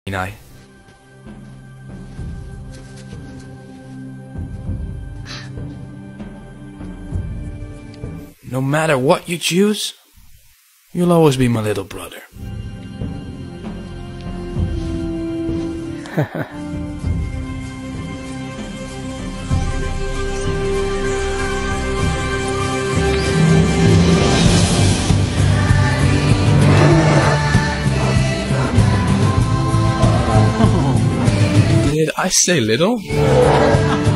I. No matter what you choose, you'll always be my little brother. Did I say little?